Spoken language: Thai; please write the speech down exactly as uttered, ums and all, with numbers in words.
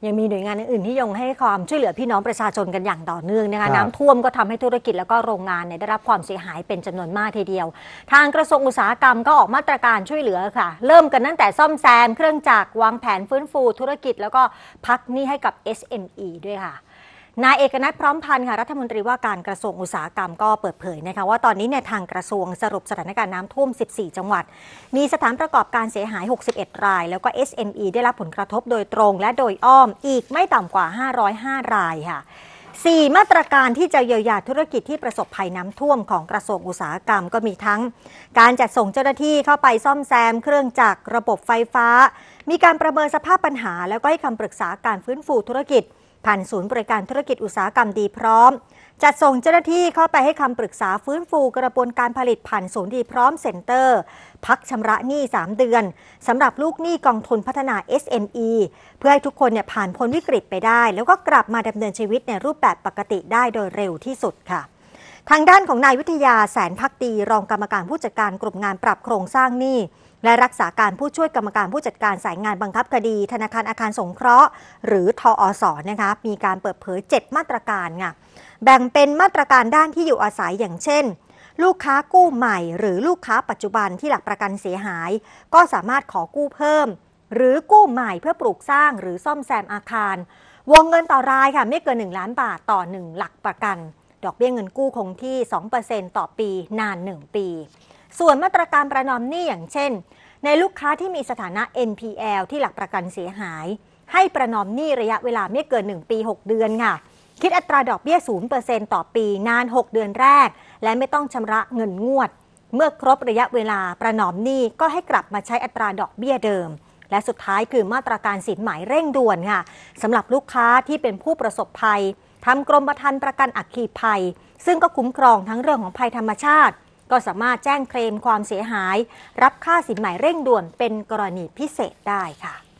ยังมีหน่วยงานอื่นๆที่ยังให้ความช่วยเหลือพี่น้องประชาชนกันอย่างต่อเนื่องนะคะน้ำท่วมก็ทำให้ธุรกิจแล้วก็โรงงานเนี่ยได้รับความเสียหายเป็นจำนวนมากทีเดียวทางกระทรวงอุตสาหกรรมก็ออกมาตรการช่วยเหลือค่ะเริ่มกันตั้งแต่ซ่อมแซมเครื่องจักรวางแผนฟื้นฟูธุรกิจแล้วก็พักหนี้ให้กับ เอส เอ็ม อี ด้วยค่ะนายเอกนัทพร้อมพันธ์ค่ะรัฐมนตรีว่าการกระทรวงอุตสาหกรรมก็เปิดเผยนะคะว่าตอนนี้เนี่ยทางกระทรวงสรุปสถานการณ์น้ำท่วมสิบสี่จังหวัดมีสถานประกอบการเสียหายหกสิบเอ็ดรายแล้วก็ เอส เอ็ม อี ได้รับผลกระทบโดยตรงและโดยอ้อมอีกไม่ต่ำกว่าห้าร้อยห้ารายค่ะสี่มาตรการที่จะเยียวยาธุรกิจที่ประสบภัยน้ำท่วมของกระทรวงอุตสาหกรรมก็มีทั้งการจัดส่งเจ้าหน้าที่เข้าไปซ่อมแซมเครื่องจักรระบบไฟฟ้ามีการประเมินสภาพปัญหาแล้วก็ให้คำปรึกษาการฟื้นฟูธุรกิจผ่านศูนย์บริการธุรกิจอุตสาหกรรมดีพร้อมจัดส่งเจ้าหน้าที่เข้าไปให้คำปรึกษาฟื้นฟูกระบวนการผลิตผ่านศูนย์ดีพร้อมเซ็นเตอร์พักชำระหนี้สามเดือนสำหรับลูกหนี้กองทุนพัฒนา เอส เอ็ม อี เพื่อให้ทุกคนเนี่ยผ่านพ้นวิกฤตไปได้แล้วก็กลับมาดำเนินชีวิตในรูปแบบปกติได้โดยเร็วที่สุดค่ะทางด้านของนายวิทยาแสนภักดีรองกรรมการผู้จัดการกลุ่มงานปรับโครงสร้างหนี้และรักษาการผู้ช่วยกรรมการผู้จัดการสายงานบังคับคดีธนาคารอาคารสงเคราะห์หรือทอสนะคะมีการเปิดเผยเจ็ดมาตรการค่ะแบ่งเป็นมาตรการด้านที่อยู่อาศัยอย่างเช่นลูกค้ากู้ใหม่หรือลูกค้าปัจจุบันที่หลักประกันเสียหายก็สามารถขอกู้เพิ่มหรือกู้ใหม่เพื่อปลูกสร้างหรือซ่อมแซมอาคารวงเงินต่อรายค่ะไม่เกินหนึ่งล้านบาทต่อหนึ่งหลักประกันดอกเบี้ยเงินกู้คงที่ สองเปอร์เซ็นต์ ต่อปีนานหนึ่งปีส่วนมาตรการประนอมหนี้อย่างเช่นในลูกค้าที่มีสถานะ เอ็น พี แอล ที่หลักประกันเสียหายให้ประนอมหนี้ระยะเวลาไม่เกินหนึ่งปีหกเดือนค่ะคิดอัตราดอกเบี้ย ศูนย์เปอร์เซ็นต์ ต่อปีนานหกเดือนแรกและไม่ต้องชำระเงินงวดเมื่อครบระยะเวลาประนอมหนี้ก็ให้กลับมาใช้อัตราดอกเบี้ยเดิมและสุดท้ายคือมาตรการสินไหมเร่งด่วนค่ะสำหรับลูกค้าที่เป็นผู้ประสบภัยทำกรมธรรม์ประกันอัคคีภัยซึ่งก็คุ้มครองทั้งเรื่องของภัยธรรมชาติก็สามารถแจ้งเคลมความเสียหายรับค่าสินไหมเร่งด่วนเป็นกรณีพิเศษได้ค่ะ